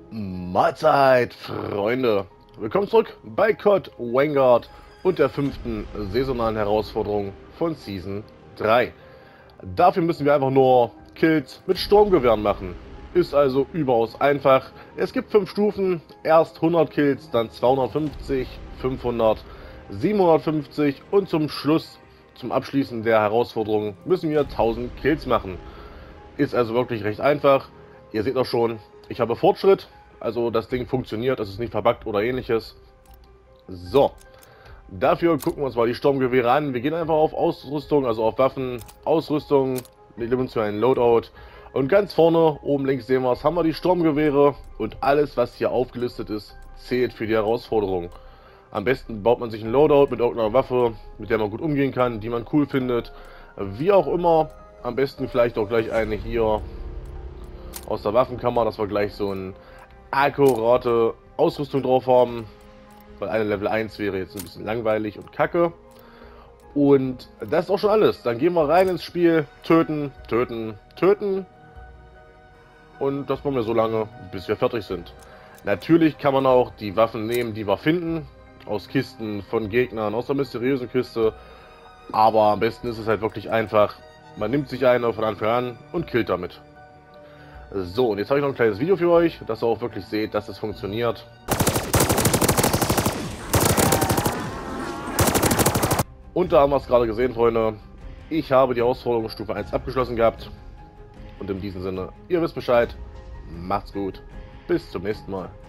Mahlzeit, Freunde! Willkommen zurück bei COD Vanguard und der 5. saisonalen Herausforderung von Season 3. Dafür müssen wir einfach nur Kills mit Sturmgewehren machen. Ist also überaus einfach. Es gibt 5 Stufen, erst 100 Kills, dann 250, 500, 750 und zum Schluss, zum Abschließen der Herausforderung, müssen wir 1000 Kills machen. Ist also wirklich recht einfach. Ihr seht auch schon, ich habe Fortschritt. Also das Ding funktioniert, es ist nicht verbuggt oder ähnliches. So, dafür gucken wir uns mal die Sturmgewehre an. Wir gehen einfach auf Ausrüstung, also auf Waffen, Ausrüstung, nehmen zu einem Loadout. Und ganz vorne, oben links sehen wir es, haben wir die Sturmgewehre. Und alles, was hier aufgelistet ist, zählt für die Herausforderung. Am besten baut man sich ein Loadout mit irgendeiner Waffe, mit der man gut umgehen kann, die man cool findet. Wie auch immer, am besten vielleicht auch gleich eine hier aus der Waffenkammer, dass wir gleich so ein akkurate Ausrüstung drauf haben, weil eine Level 1 wäre jetzt ein bisschen langweilig und kacke. Und das ist auch schon alles. Dann gehen wir rein ins Spiel, töten, töten, töten. Und das machen wir so lange, bis wir fertig sind. Natürlich kann man auch die Waffen nehmen, die wir finden, aus Kisten von Gegnern, aus der mysteriösen Kiste. Aber am besten ist es halt wirklich einfach, man nimmt sich eine von Anfang an und killt damit. So, und jetzt habe ich noch ein kleines Video für euch, dass ihr auch wirklich seht, dass es funktioniert. Und da haben wir es gerade gesehen, Freunde. Ich habe die Herausforderung Stufe 1 abgeschlossen gehabt. Und in diesem Sinne, ihr wisst Bescheid. Macht's gut. Bis zum nächsten Mal.